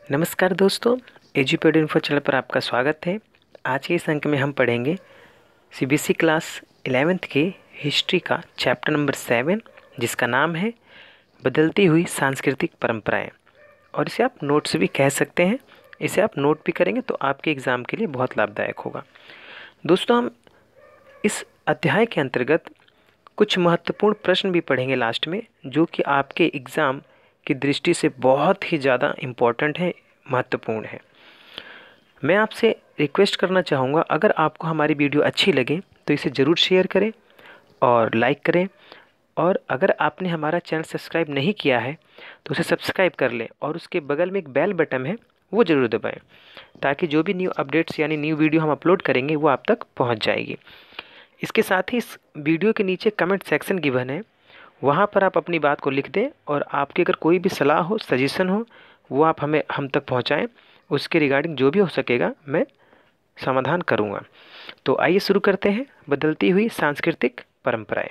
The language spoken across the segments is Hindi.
नमस्कार दोस्तों, एजुपेड इन्फो चैनल पर आपका स्वागत है। आज के इस अंक में हम पढ़ेंगे सीबीएसई क्लास 11th की हिस्ट्री का चैप्टर नंबर 7, जिसका नाम है बदलती हुई सांस्कृतिक परंपराएं। और इसे आप नोट्स भी कह सकते हैं। इसे आप नोट भी करेंगे तो आपके एग्ज़ाम के लिए बहुत लाभदायक होगा। दोस्तों, हम इस अध्याय के अंतर्गत कुछ महत्वपूर्ण प्रश्न भी पढ़ेंगे लास्ट में, जो कि आपके एग्ज़ाम की दृष्टि से बहुत ही ज़्यादा इम्पोर्टेंट है, महत्वपूर्ण है। मैं आपसे रिक्वेस्ट करना चाहूँगा, अगर आपको हमारी वीडियो अच्छी लगे तो इसे ज़रूर शेयर करें और लाइक करें। और अगर आपने हमारा चैनल सब्सक्राइब नहीं किया है तो उसे सब्सक्राइब कर लें और उसके बगल में एक बेल बटन है, वो ज़रूर दबाएं, ताकि जो भी न्यू अपडेट्स यानी न्यू वीडियो हम अपलोड करेंगे वो आप तक पहुँच जाएगी। इसके साथ ही इस वीडियो के नीचे कमेंट सेक्शन गिवन है, वहाँ पर आप अपनी बात को लिख दें और आपकी अगर कोई भी सलाह हो, सजेशन हो, वो आप हम तक पहुँचाएँ। उसके रिगार्डिंग जो भी हो सकेगा मैं समाधान करूँगा। तो आइए शुरू करते हैं, बदलती हुई सांस्कृतिक परंपराएं।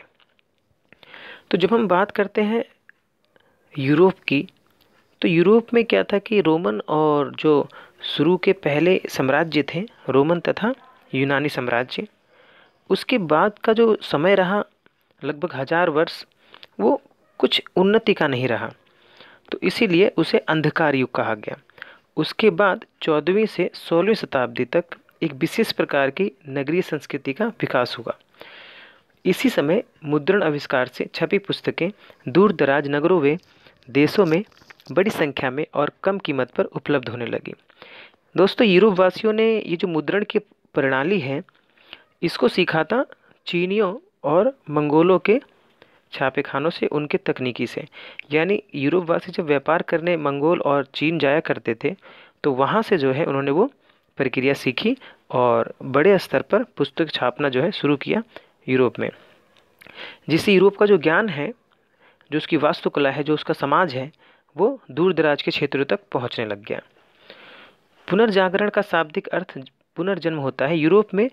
तो जब हम बात करते हैं यूरोप की, तो यूरोप में क्या था कि रोमन और जो शुरू के पहले साम्राज्य थे, रोमन तथा यूनानी साम्राज्य, उसके बाद का जो समय रहा लगभग 1000 वर्ष, वो कुछ उन्नति का नहीं रहा। तो इसीलिए उसे अंधकार युग कहा गया। उसके बाद 14वीं से 16वीं शताब्दी तक एक विशेष प्रकार की नगरीय संस्कृति का विकास हुआ। इसी समय मुद्रण आविष्कार से छपी पुस्तकें दूर दराज नगरों व देशों में बड़ी संख्या में और कम कीमत पर उपलब्ध होने लगी। दोस्तों, यूरोप वासियों ने ये जो मुद्रण की प्रणाली है, इसको सीखा था चीनियों और मंगोलों के छापेखानों से, उनके तकनीकी से। यानी यूरोप वासी जब व्यापार करने मंगोल और चीन जाया करते थे, तो वहाँ से जो है उन्होंने वो प्रक्रिया सीखी और बड़े स्तर पर पुस्तक छापना जो है शुरू किया यूरोप में। जिससे यूरोप का जो ज्ञान है, जो उसकी वास्तुकला है, जो उसका समाज है, वो दूर दराज के क्षेत्रों तक पहुँचने लग गया। पुनर्जागरण का शाब्दिक अर्थ पुनर्जन्म होता है। यूरोप में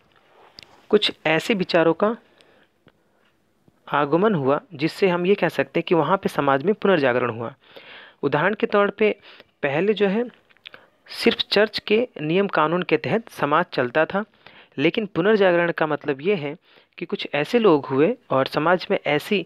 कुछ ऐसे विचारों का आगमन हुआ जिससे हम ये कह सकते हैं कि वहाँ पे समाज में पुनर्जागरण हुआ। उदाहरण के तौर पे पहले जो है सिर्फ चर्च के नियम कानून के तहत समाज चलता था, लेकिन पुनर्जागरण का मतलब ये है कि कुछ ऐसे लोग हुए और समाज में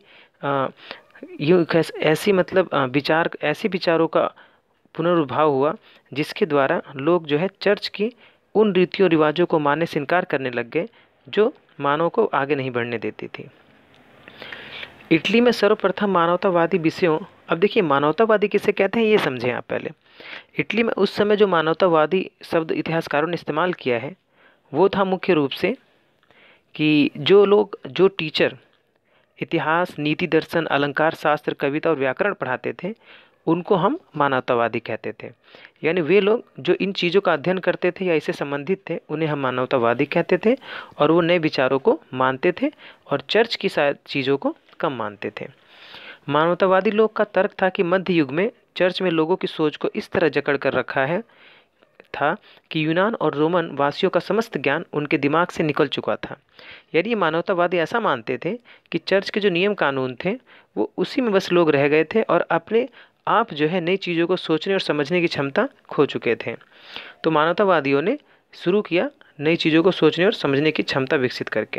ऐसी मतलब ऐसे विचारों का पुनरुद्भाव हुआ, जिसके द्वारा लोग जो है चर्च की उन रीतियों रिवाजों को मानने से इनकार करने लग गए जो मानव को आगे नहीं बढ़ने देती थी। इटली में सर्वप्रथम मानवतावादी विषयों, अब देखिए मानवतावादी किसे कहते हैं ये समझें आप पहले। इटली में उस समय जो मानवतावादी शब्द इतिहासकारों ने इस्तेमाल किया है, वो था मुख्य रूप से कि जो टीचर इतिहास, नीति, दर्शन, अलंकार शास्त्र, कविता और व्याकरण पढ़ाते थे, उनको हम मानवतावादी कहते थे। यानी वे लोग जो इन चीज़ों का अध्ययन करते थे या इससे संबंधित थे, उन्हें हम मानवतावादी कहते थे। और वो नए विचारों को मानते थे और चर्च की शायद चीज़ों को कम मानते थे। मानवतावादी लोग का तर्क था कि मध्य युग में चर्च में लोगों की सोच को इस तरह जकड़ कर रखा है था कि यूनान और रोमन वासियों का समस्त ज्ञान उनके दिमाग से निकल चुका था। यानी ये मानवतावादी ऐसा मानते थे कि चर्च के जो नियम कानून थे वो उसी में बस लोग रह गए थे और अपने आप जो है नई चीज़ों को सोचने और समझने की क्षमता खो चुके थे। तो मानवतावादियों ने शुरू किया नई चीज़ों को सोचने और समझने की क्षमता विकसित करके।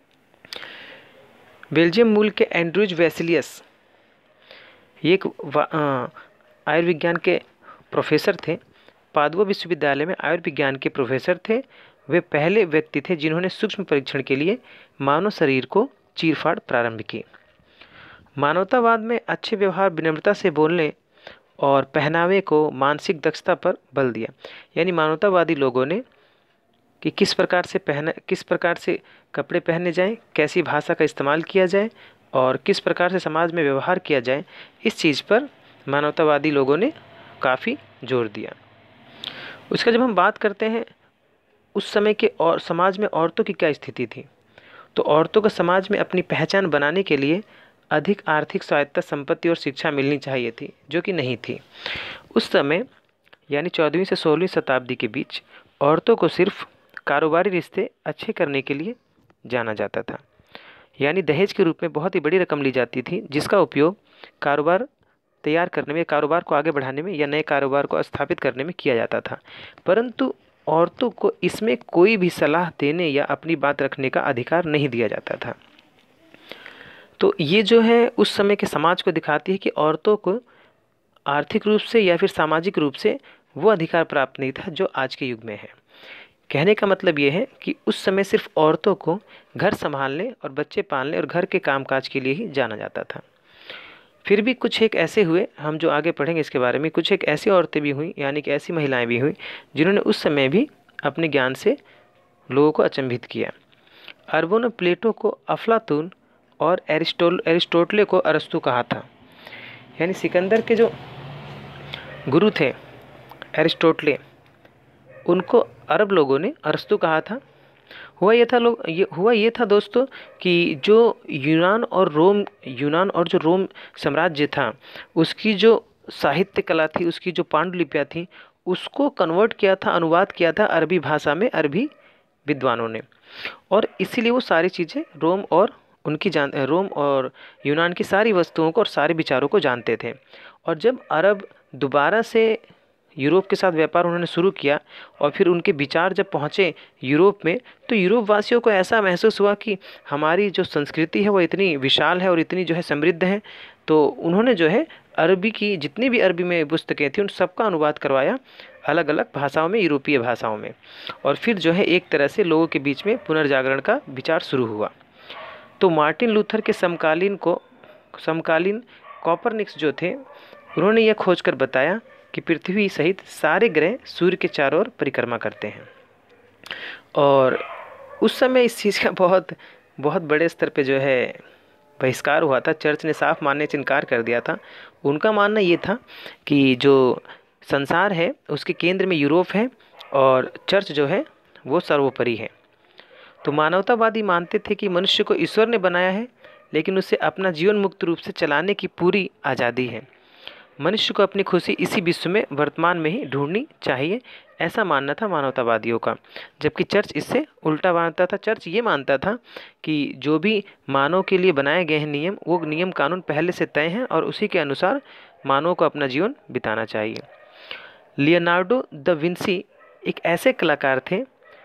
बेल्जियम मूल के एंड्रूज वेसिलियस ये एक आयुर्विज्ञान के प्रोफेसर थे। पादुआ विश्वविद्यालय में आयुर्विज्ञान के प्रोफेसर थे। वे पहले व्यक्ति थे जिन्होंने सूक्ष्म परीक्षण के लिए मानव शरीर को चीरफाड़ प्रारंभ की। मानवतावाद में अच्छे व्यवहार, विनम्रता से बोलने और पहनावे को मानसिक दक्षता पर बल दिया। यानी मानवतावादी लोगों ने कि किस प्रकार से कपड़े पहने जाएं, कैसी भाषा का इस्तेमाल किया जाए और किस प्रकार से समाज में व्यवहार किया जाए, इस चीज़ पर मानवतावादी लोगों ने काफ़ी जोर दिया। उसका जब हम बात करते हैं उस समय के और समाज में औरतों की क्या स्थिति थी, तो औरतों को समाज में अपनी पहचान बनाने के लिए अधिक आर्थिक स्वायत्तता, संपत्ति और शिक्षा मिलनी चाहिए थी, जो कि नहीं थी। उस समय यानी 14वीं से 16वीं शताब्दी के बीच औरतों को सिर्फ कारोबारी रिश्ते अच्छे करने के लिए जाना जाता था। यानी दहेज के रूप में बहुत ही बड़ी रकम ली जाती थी, जिसका उपयोग कारोबार तैयार करने में, कारोबार को आगे बढ़ाने में या नए कारोबार को स्थापित करने में किया जाता था, परंतु औरतों को इसमें कोई भी सलाह देने या अपनी बात रखने का अधिकार नहीं दिया जाता था। तो ये जो है उस समय के समाज को दिखाती है कि औरतों को आर्थिक रूप से या फिर सामाजिक रूप से वो अधिकार प्राप्त नहीं था जो आज के युग में है। कहने का मतलब ये है कि उस समय सिर्फ औरतों को घर संभालने और बच्चे पालने और घर के कामकाज के लिए ही जाना जाता था। फिर भी कुछ एक ऐसे हुए, हम जो आगे पढ़ेंगे इसके बारे में, कुछ एक ऐसी औरतें भी हुई, यानी कि ऐसी महिलाएं भी हुई जिन्होंने उस समय भी अपने ज्ञान से लोगों को अचंभित किया। अरबों ने प्लेटो को अफलातून और एरिस्टोटले को अरस्तु कहा था। यानी सिकंदर के जो गुरु थे एरिस्टोटले, उनको अरब लोगों ने अरस्तु कहा था। हुआ ये था दोस्तों कि जो यूनान और जो रोम साम्राज्य था, उसकी जो साहित्य कला थी, उसकी जो पांडुलिपियाँ थी, उसको कन्वर्ट किया था, अनुवाद किया था अरबी भाषा में अरबी विद्वानों ने। और इसीलिए वो सारी चीज़ें रोम और यूनान की सारी वस्तुओं को और सारे विचारों को जानते थे। और जब अरब दोबारा से यूरोप के साथ व्यापार उन्होंने शुरू किया और फिर उनके विचार जब पहुँचे यूरोप में, तो यूरोप वासियों को ऐसा महसूस हुआ कि हमारी जो संस्कृति है वो इतनी विशाल है और इतनी जो है समृद्ध है। तो उन्होंने जो है अरबी की जितनी भी अरबी में पुस्तकें थी उन सबका अनुवाद करवाया अलग अलग भाषाओं में, यूरोपीय भाषाओं में। और फिर जो है एक तरह से लोगों के बीच में पुनर्जागरण का विचार शुरू हुआ। तो मार्टिन लूथर के समकालीन कॉपरनिकस जो थे, उन्होंने यह खोज कर बताया कि पृथ्वी सहित सारे ग्रह सूर्य के चारों ओर परिक्रमा करते हैं। और उस समय इस चीज़ का बहुत बड़े स्तर पे जो है बहिष्कार हुआ था। चर्च ने साफ मानने से इनकार कर दिया था। उनका मानना ये था कि जो संसार है उसके केंद्र में यूरोप है और चर्च जो है वो सर्वोपरि है। तो मानवतावादी मानते थे कि मनुष्य को ईश्वर ने बनाया है, लेकिन उसे अपना जीवन मुक्त रूप से चलाने की पूरी आज़ादी है। मनुष्य को अपनी खुशी इसी विश्व में वर्तमान में ही ढूंढनी चाहिए, ऐसा मानना था मानवतावादियों का। जबकि चर्च इससे उल्टा मानता था। चर्च ये मानता था कि जो भी मानव के लिए बनाए गए हैं नियम, वो नियम कानून पहले से तय हैं और उसी के अनुसार मानव को अपना जीवन बिताना चाहिए। लियोनार्डो दा विंसी एक ऐसे कलाकार थे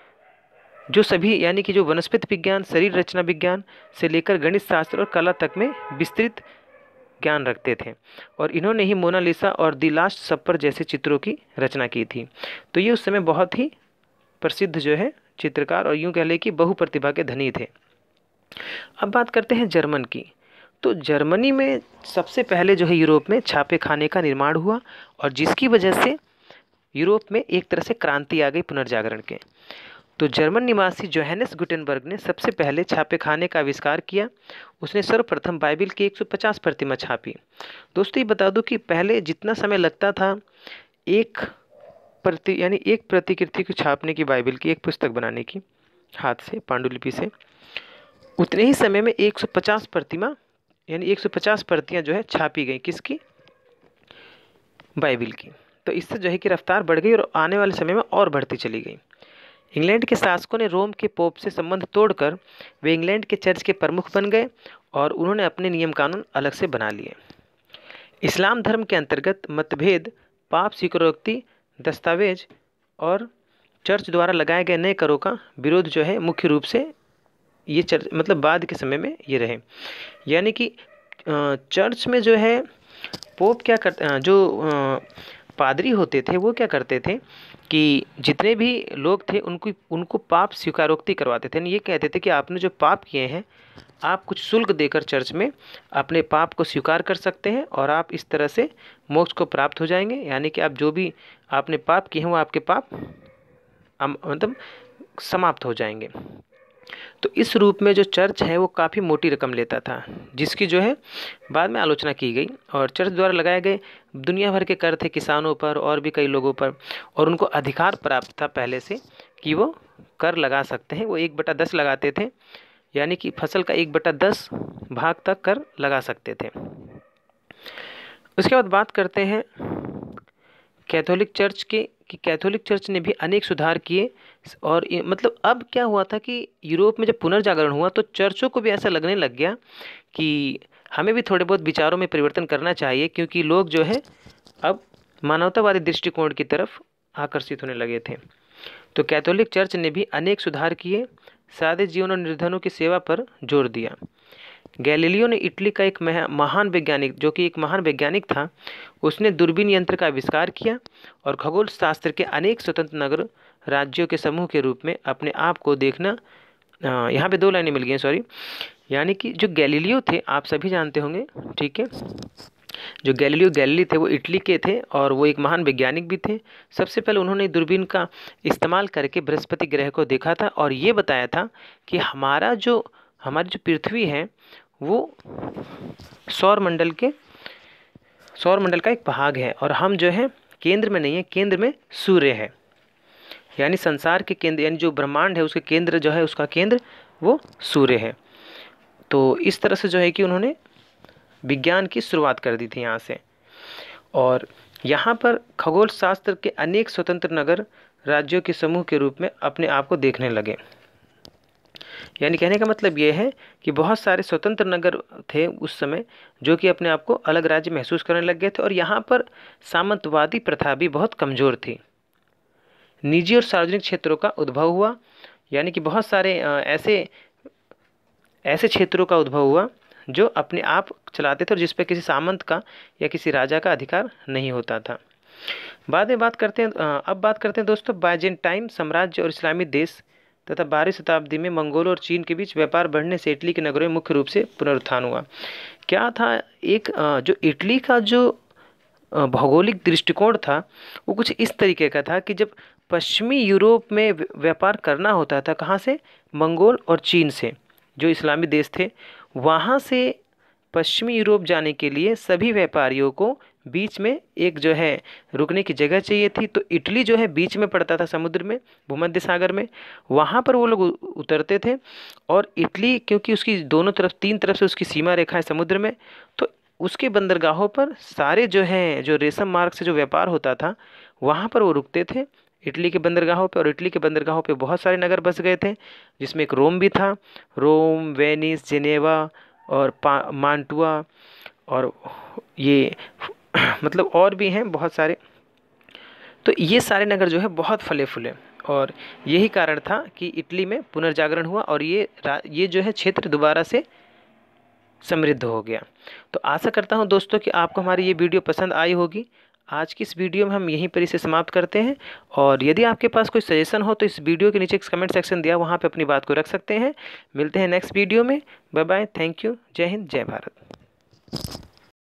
जो सभी, यानी कि जो वनस्पति विज्ञान, शरीर रचना विज्ञान से लेकर गणित शास्त्र और कला तक में विस्तृत ज्ञान रखते थे। और इन्होंने ही मोनालिसा और द लास्ट सपर जैसे चित्रों की रचना की थी। तो ये उस समय बहुत ही प्रसिद्ध जो है चित्रकार और यूं कह ले कि बहुप्रतिभा के धनी थे। अब बात करते हैं जर्मन की। तो जर्मनी में सबसे पहले जो है यूरोप में छापे खाने का निर्माण हुआ और जिसकी वजह से यूरोप में एक तरह से क्रांति आ गई पुनर्जागरण के। तो जर्मन निवासी जोहानेस गुटेनबर्ग ने सबसे पहले छापे खाने का आविष्कार किया। उसने सर्वप्रथम बाइबिल की 150 प्रतिमा छापी। दोस्तों ये बता दूं कि पहले जितना समय लगता था एक प्रतिकृति को छापने की, बाइबिल की एक पुस्तक बनाने की हाथ से पांडुलिपि से, उतने ही समय में 150 प्रतिमा यानी 150 प्रतियां जो है छापी गई। किसकी? बाइबिल की। तो इससे जो है कि रफ्तार बढ़ गई और आने वाले समय में और बढ़ती चली गई। इंग्लैंड के शासकों ने रोम के पोप से संबंध तोड़कर वे इंग्लैंड के चर्च के प्रमुख बन गए और उन्होंने अपने नियम कानून अलग से बना लिए। इस्लाम धर्म के अंतर्गत मतभेद, पाप स्वीकारोक्ति दस्तावेज और चर्च द्वारा लगाए गए नए करों का विरोध जो है मुख्य रूप से ये चर्च मतलब बाद के समय में ये रहे। यानी कि चर्च में जो है पोप क्या करते, जो पादरी होते थे वो क्या करते थे कि जितने भी लोग थे उनको पाप स्वीकारोक्ति करवाते थे। ये कहते थे कि आपने जो पाप किए हैं आप कुछ शुल्क देकर चर्च में अपने पाप को स्वीकार कर सकते हैं और आप इस तरह से मोक्ष को प्राप्त हो जाएंगे। यानी कि आप जो भी आपने पाप किए हैं वो आपके पाप मतलब समाप्त हो जाएंगे। तो इस रूप में जो चर्च है वो काफ़ी मोटी रकम लेता था, जिसकी जो है बाद में आलोचना की गई। और चर्च द्वारा लगाए गए दुनिया भर के कर थे किसानों पर और भी कई लोगों पर, और उनको अधिकार प्राप्त था पहले से कि वो कर लगा सकते हैं। वो 1/10 लगाते थे, यानी कि फसल का 1/10 भाग तक कर लगा सकते थे। उसके बाद बात करते हैं कैथोलिक चर्च के कि कैथोलिक चर्च ने भी अनेक सुधार किए। और मतलब अब क्या हुआ था कि यूरोप में जब पुनर्जागरण हुआ तो चर्चों को भी ऐसा लगने लग गया कि हमें भी थोड़े बहुत विचारों में परिवर्तन करना चाहिए, क्योंकि लोग जो है अब मानवतावादी दृष्टिकोण की तरफ आकर्षित होने लगे थे। तो कैथोलिक चर्च ने भी अनेक सुधार किए, सादे जीवन और निर्धनों की सेवा पर जोर दिया। गैलीलियो ने इटली का एक महान वैज्ञानिक, जो कि एक महान वैज्ञानिक था, उसने दूरबीन यंत्र का आविष्कार किया और खगोल शास्त्र के अनेक स्वतंत्र नगर राज्यों के समूह के रूप में अपने आप को देखना। यहाँ पे 2 लाइनें मिल गई हैं, सॉरी। यानी कि जो गैलीलियो थे, आप सभी जानते होंगे, ठीक है, जो गैलीलियो गैलीली थे वो इटली के थे और वो एक महान वैज्ञानिक भी थे। सबसे पहले उन्होंने दूरबीन का इस्तेमाल करके बृहस्पति ग्रह को देखा था और ये बताया था कि हमारी जो पृथ्वी है वो सौर मंडल का एक भाग है और हम जो है केंद्र में नहीं है, केंद्र में सूर्य है। यानी संसार के केंद्र, यानी जो ब्रह्मांड है उसके केंद्र जो है, उसका केंद्र वो सूर्य है। तो इस तरह से जो है कि उन्होंने विज्ञान की शुरुआत कर दी थी यहाँ से। और यहाँ पर खगोल शास्त्र के अनेक स्वतंत्र नगर राज्यों के समूह के रूप में अपने आप को देखने लगे। यानी कहने का मतलब ये है कि बहुत सारे स्वतंत्र नगर थे उस समय, जो कि अपने आप को अलग राज्य महसूस करने लग गए थे। और यहाँ पर सामंतवादी प्रथा भी बहुत कमज़ोर थी। निजी और सार्वजनिक क्षेत्रों का उद्भव हुआ, यानी कि बहुत सारे ऐसे क्षेत्रों का उद्भव हुआ जो अपने आप चलाते थे और जिस पर किसी सामंत का या किसी राजा का अधिकार नहीं होता था। अब बात करते हैं दोस्तों बाइजेंटाइन साम्राज्य और इस्लामी देश तथा 12वीं शताब्दी में मंगोलों और चीन के बीच व्यापार बढ़ने से इटली के नगरों में मुख्य रूप से पुनरुत्थान हुआ। क्या था, जो इटली का जो भौगोलिक दृष्टिकोण था वो कुछ इस तरीके का था कि जब पश्चिमी यूरोप में व्यापार करना होता था, कहाँ से, मंगोल और चीन से, जो इस्लामी देश थे, वहाँ से पश्चिमी यूरोप जाने के लिए सभी व्यापारियों को बीच में एक जो है रुकने की जगह चाहिए थी। तो इटली जो है बीच में पड़ता था समुद्र में, भूमध्य सागर में, वहाँ पर वो लोग उतरते थे। और इटली क्योंकि उसकी दोनों तरफ 3 तरफ से उसकी सीमा रेखा है समुद्र में, तो उसके बंदरगाहों पर सारे जो हैं जो रेशम मार्ग से जो व्यापार होता था वहाँ पर वो रुकते थे, इटली के बंदरगाहों पे। और इटली के बंदरगाहों पे बहुत सारे नगर बस गए थे, जिसमें एक रोम भी था। रोम, वेनिस, जेनेवा और मांटुआ और ये मतलब और भी हैं बहुत सारे। तो ये सारे नगर जो है बहुत फले फूले और यही कारण था कि इटली में पुनर्जागरण हुआ और ये जो है क्षेत्र दोबारा से समृद्ध हो गया। तो आशा करता हूँ दोस्तों कि आपको हमारी ये वीडियो पसंद आई होगी। आज की इस वीडियो में हम यहीं पर इसे समाप्त करते हैं और यदि आपके पास कोई सजेशन हो तो इस वीडियो के नीचे एक कमेंट सेक्शन दिया, वहाँ पे अपनी बात को रख सकते हैं। मिलते हैं नेक्स्ट वीडियो में। बाय बाय, थैंक यू, जय हिंद, जय भारत।